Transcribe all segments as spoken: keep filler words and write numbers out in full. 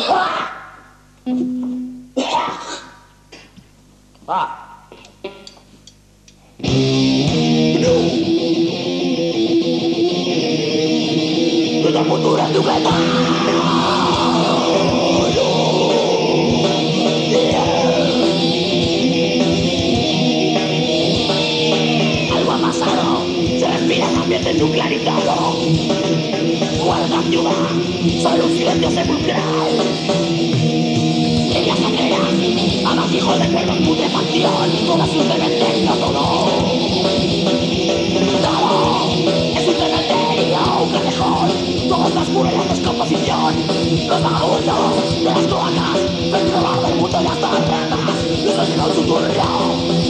Ah. La cultura tu algo ha pasado, se respira el ambiente nuclearizado. Guarda ciudad, solo un silencio sepulcral. En las aceras, amasijo de cuerpos en putrefacción, toda su cementerio, todo. Todo es un cementerio, un callejón, todo transcurre en la descomposición. Los vagabundos de las cloacas, el robar del mundo y las tarretas, les ha llegado su turno.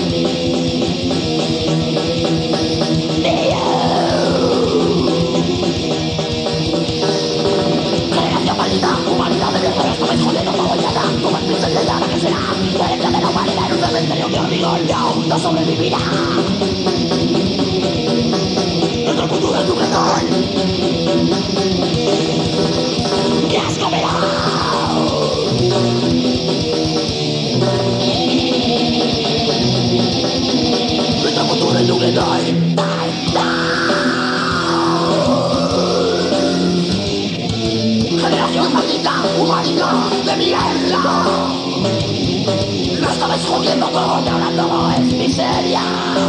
Humanidad de mierda, esta vez jodiendo todo ya da. Como el pincel de llana que será la herencia de la humanidad en un cementerio de hormigón. No, no sobrevivirá. Nuestra cultura es nuclear. ¡Qué asco me da! Nuestra cultura es nuclear. Generación maldita, humanidad de mierda. No estabais jodiendo todo y ahora todo es miseria.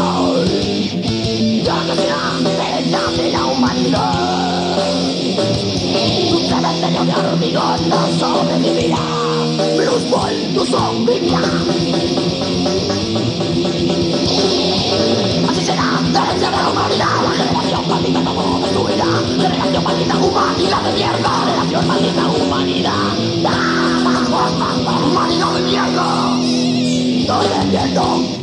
Ya que será herencia de la humanidad. Un cementerio de hormigón no sobrevivirá. Bruce Wayne no sobrevivirá. Así será la herencia de la humanidad. La generación maldita todo destruirá. Generación maldita, humanidad de mierda. Generación maldita, humanidad. ¡Ah! ¡Humanidad de mierda! ¡No le entiendo!